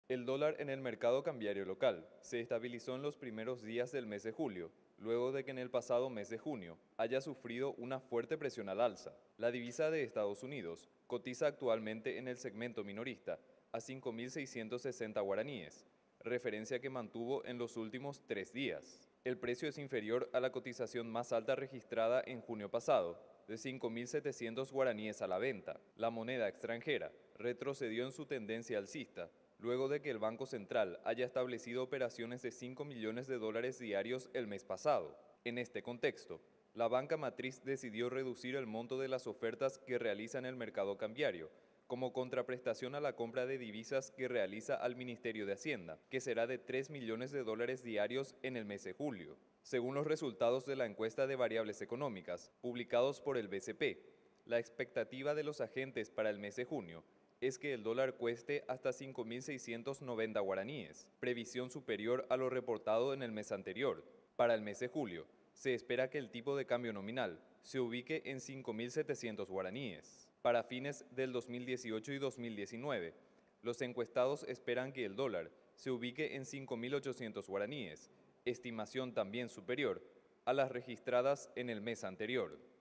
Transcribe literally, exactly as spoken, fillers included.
El dólar en el mercado cambiario local se estabilizó en los primeros días del mes de julio, luego de que en el pasado mes de junio haya sufrido una fuerte presión al alza. La divisa de Estados Unidos cotiza actualmente en el segmento minorista a cinco mil seiscientos sesenta guaraníes, referencia que mantuvo en los últimos tres días. El precio es inferior a la cotización más alta registrada en junio pasado, de cinco mil setecientos guaraníes a la venta. La moneda extranjera retrocedió en su tendencia alcista, luego de que el Banco Central haya establecido operaciones de cinco millones de dólares diarios el mes pasado. En este contexto, la banca matriz decidió reducir el monto de las ofertas que realiza en el mercado cambiario, como contraprestación a la compra de divisas que realiza al Ministerio de Hacienda, que será de tres millones de dólares diarios en el mes de julio. Según los resultados de la encuesta de variables económicas, publicados por el B C P, la expectativa de los agentes para el mes de junio es que el dólar cueste hasta cinco mil seiscientos noventa guaraníes, previsión superior a lo reportado en el mes anterior. Para el mes de julio, se espera que el tipo de cambio nominal se ubique en cinco mil setecientos guaraníes. Para fines del dos mil dieciocho y dos mil diecinueve, los encuestados esperan que el dólar se ubique en cinco mil ochocientos guaraníes, estimación también superior a las registradas en el mes anterior.